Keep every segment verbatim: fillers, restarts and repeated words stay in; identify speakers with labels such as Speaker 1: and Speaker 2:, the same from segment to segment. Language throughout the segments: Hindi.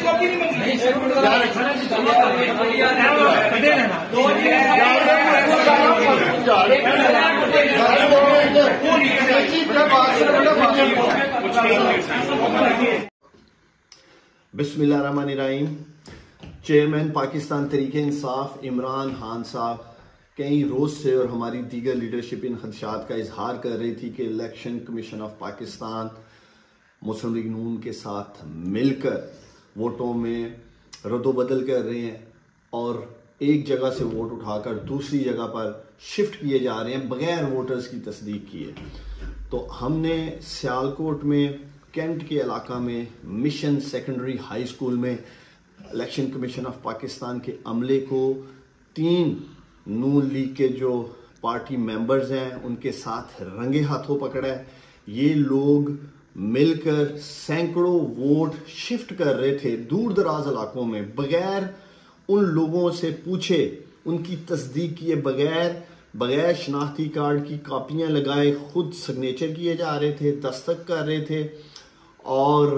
Speaker 1: बिस्मिल्लाहिर्रहमानिर्रहीम। चेयरमैन पाकिस्तान तहरीक इंसाफ इमरान खान साहब कई रोज़ से और हमारी दीगर लीडरशिप इन खदशात का इजहार कर रही थी कि election commission of Pakistan Muslim League Noon के साथ मिलकर वोटों में रद्दोबदल कर रहे हैं और एक जगह से वोट उठाकर दूसरी जगह पर शिफ्ट किए जा रहे हैं बगैर वोटर्स की तस्दीक किए। तो हमने सियालकोट में कैंट के इलाका में मिशन सेकेंडरी हाई स्कूल में इलेक्शन कमीशन ऑफ पाकिस्तान के अमले को तीन नून लीग के जो पार्टी मेंबर्स हैं उनके साथ रंगे हाथों पकड़ा है। ये लोग मिलकर सैकड़ों वोट शिफ्ट कर रहे थे दूर दराज इलाकों में बगैर उन लोगों से पूछे, उनकी तस्दीक किए बगैर बगैर शनाख्ती कार्ड की कापियां लगाए खुद सिग्नेचर किए जा रहे थे, दस्तक कर रहे थे और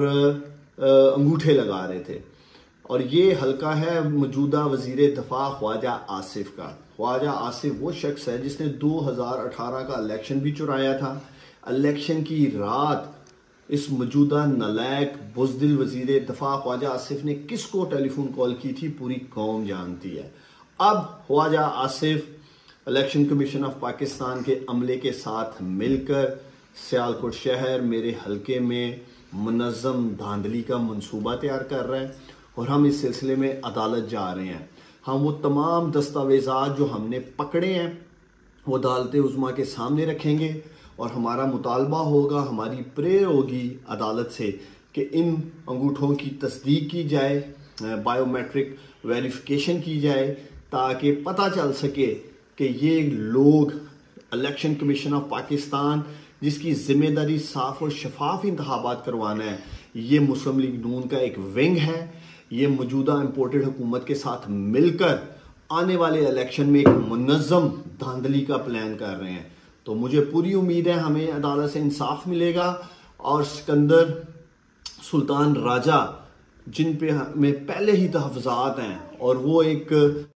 Speaker 1: अंगूठे लगा रहे थे। और ये हल्का है मौजूदा वजीर दफा ख्वाजा आसिफ का। ख्वाजा आसिफ वो शख्स है जिसने दो हज़ार अठारह का इलेक्शन भी चुराया था। इलेक्शन की रात इस मौजूदा नलायक बुज़दिल वजीर दफा ख्वाजा आसिफ ने किसको टेलीफोन कॉल की थी पूरी कौम जानती है। अब Khawaja Asif election commission of Pakistan के अमले के साथ मिलकर सियालकोट शहर मेरे हल्के में मुनज़्ज़म धांधली का मंसूबा तैयार कर रहे हैं और हम इस सिलसिले में अदालत जा रहे हैं। हम वो तमाम दस्तावेज़ात जो हमने पकड़े हैं वो अदालत उज़्मा के सामने रखेंगे और हमारा मुतालबा होगा, हमारी प्रेयर होगी अदालत से कि इन अंगूठों की तस्दीक की जाए, बायोमेट्रिक वेरिफिकेशन की जाए ताकि पता चल सके कि ये लोग इलेक्शन कमीशन ऑफ पाकिस्तान जिसकी जिम्मेदारी साफ और शफाफ इंतखाबात करवाना है, ये मुस्लिम लीग नून का एक विंग है। ये मौजूदा इम्पोर्टेड हुकूमत के साथ मिलकर आने वाले इलेक्शन में एक मुनज़्ज़म धांधली का प्लान कर रहे हैं। तो मुझे पूरी उम्मीद है हमें अदालत से इंसाफ मिलेगा और सिकंदर सुल्तान राजा जिन पे में पहले ही तहफ़्ज़ात हैं और वो एक